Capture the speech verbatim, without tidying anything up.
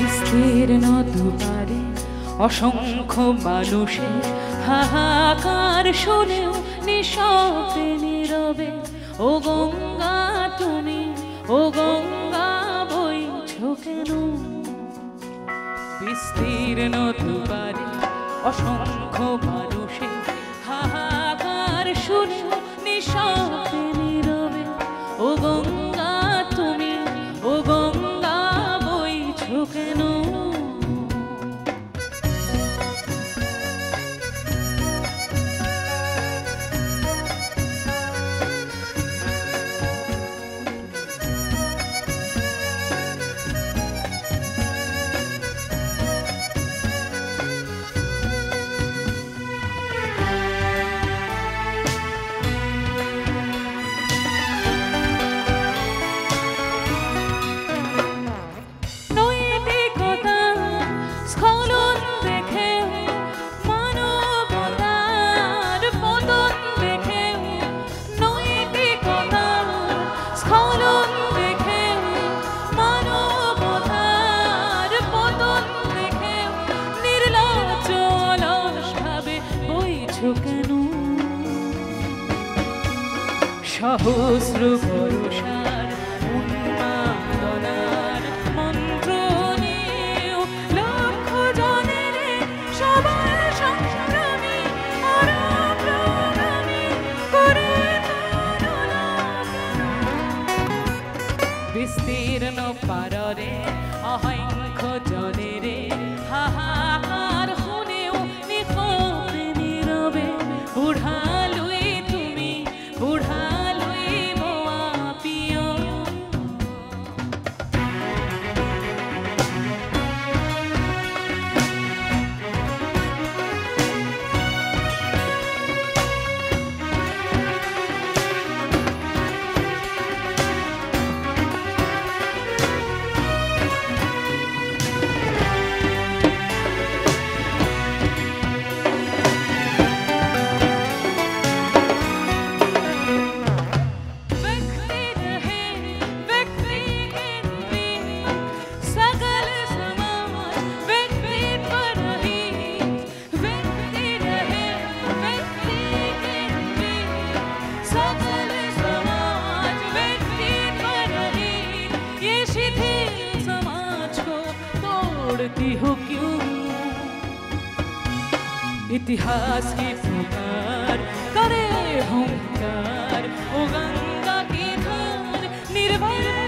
বিস্তীর্ণ দুপারে অসংখ্য মানুষের হাহাকার শুনেও নিঃশব্দে নীরবে ও গঙ্গা তুমি ও গঙ্গা বইছো কেন? বিস্তীর্ণ দুপারে অসংখ্য মানুষের হাহাকার শুনেও নিঃশব্দে নীরবে ও গঙ্গা তুমি ও গঙ্গা বইছো কেন? সহস্র ভরসার উন্মাদনার মন্ত্র নিয়েও লক্ষ জনের সবার সংগ্রামী অগ্রগামী করে তুলনা। বিস্তীর্ণ পাররে অসংখ্য জনের হাহাকার শুনেও নিঃশব্দে নীরবে বুঢ়ালুই তুমি বুঢ়া हो क्यों? इतिहास की पुकार करे हुंकार ओ गंगा की धार निर्भय